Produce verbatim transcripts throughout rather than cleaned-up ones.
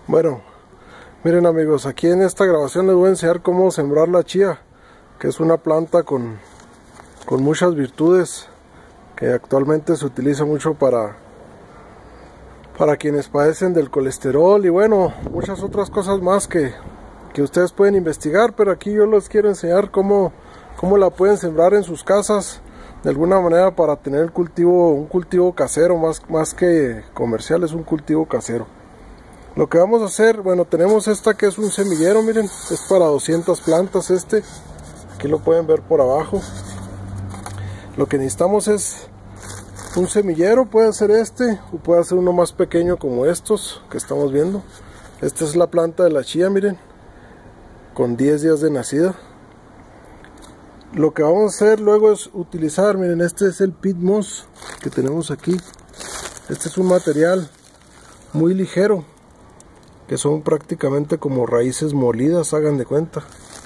Bueno, miren amigos, aquí en esta grabación les voy a enseñar cómo sembrar la chía, que es una planta con, con muchas virtudes, que actualmente se utiliza mucho para, para quienes padecen del colesterol y bueno, muchas otras cosas más que, que ustedes pueden investigar, pero aquí yo les quiero enseñar cómo, cómo la pueden sembrar en sus casas, de alguna manera para tener el cultivo, un cultivo casero, más, más que comercial, es un cultivo casero. Lo que vamos a hacer, bueno, tenemos esta que es un semillero, miren, es para doscientas plantas este, aquí lo pueden ver por abajo. Lo que necesitamos es un semillero, puede ser este, o puede ser uno más pequeño como estos que estamos viendo. Esta es la planta de la chía, miren, con diez días de nacida. Lo que vamos a hacer luego es utilizar, miren, este es el peat moss que tenemos aquí. Este es un material muy ligero, que son prácticamente como raíces molidas, hagan de cuenta.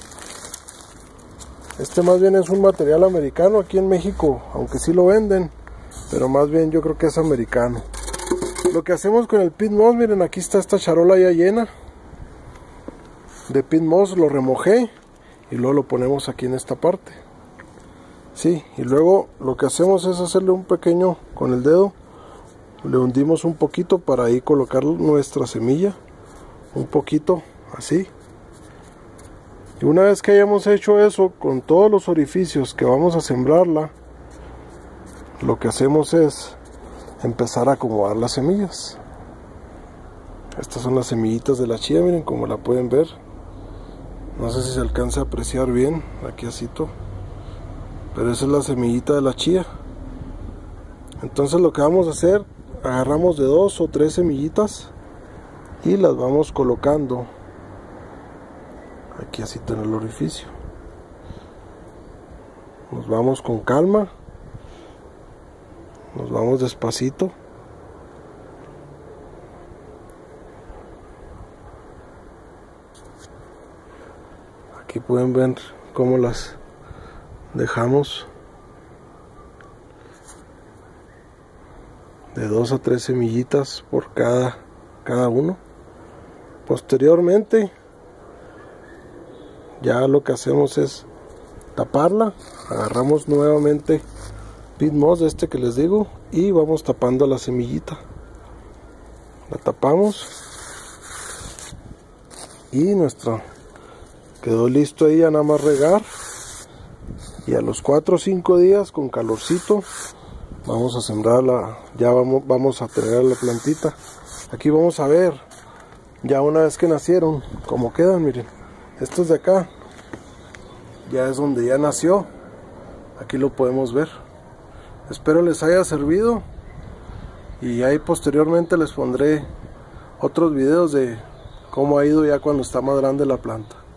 Este más bien es un material americano, aquí en México, aunque sí lo venden, pero más bien yo creo que es americano. Lo que hacemos con el peat moss, miren, aquí está esta charola ya llena de peat moss, lo remojé y luego lo ponemos aquí en esta parte. Sí, y luego lo que hacemos es hacerle un pequeño, con el dedo, le hundimos un poquito para ahí colocar nuestra semilla. Un poquito así, y una vez que hayamos hecho eso con todos los orificios que vamos a sembrarla, lo que hacemos es empezar a acomodar las semillas. Estas son las semillitas de la chía, miren como la pueden ver, no sé si se alcanza a apreciar bien aquí asito, pero esa es la semillita de la chía. Entonces lo que vamos a hacer, agarramos de dos o tres semillitas y las vamos colocando aquí así en el orificio. Nos vamos con calma, nos vamos despacito. Aquí pueden ver cómo las dejamos de dos a tres semillitas por cada, cada uno. Posteriormente ya lo que hacemos es taparla, agarramos nuevamente peat moss este que les digo y vamos tapando la semillita, la tapamos y nuestra quedó listo ahí, a nada más regar, y a los cuatro o cinco días con calorcito vamos a sembrarla, ya vamos, vamos a tener la plantita. Aquí vamos a ver ya una vez que nacieron cómo quedan, miren, estos de acá ya es donde ya nació, aquí lo podemos ver. Espero les haya servido y ahí posteriormente les pondré otros videos de cómo ha ido ya cuando está más grande la planta.